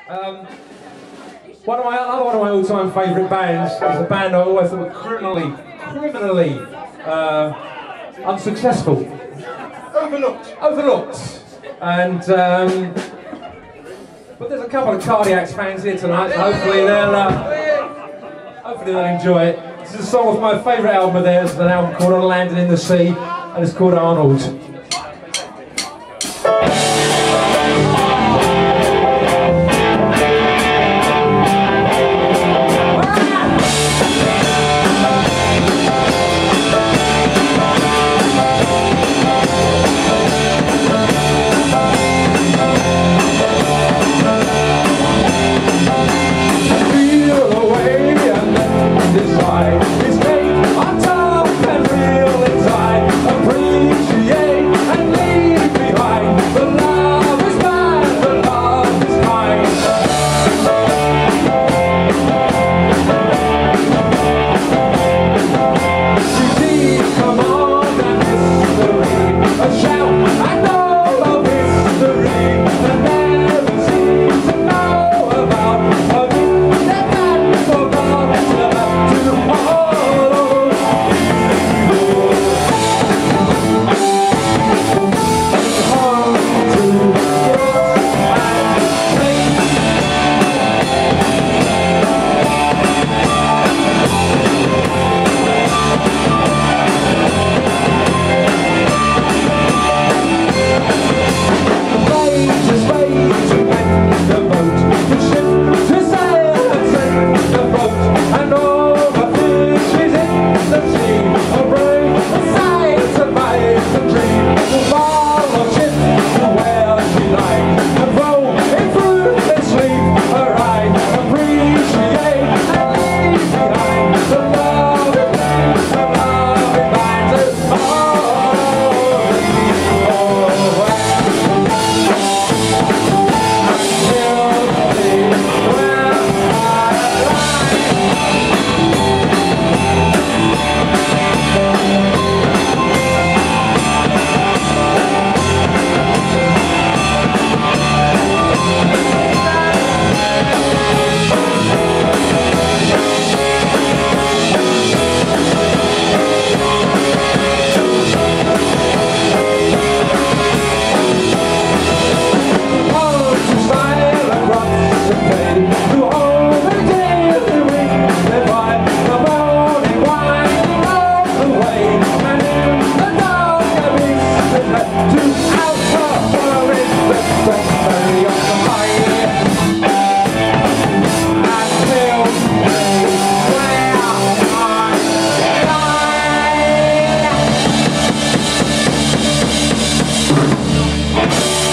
One of my all-time favourite bands is a band I always thought were criminally unsuccessful, overlooked, and but there's a couple of Cardiacs fans here tonight, so hopefully they'll enjoy it. This is a song off my favourite album of theirs, an album called On Land and in the Sea, and it's called Arnald.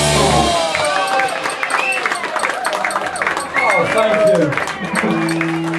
Thank you.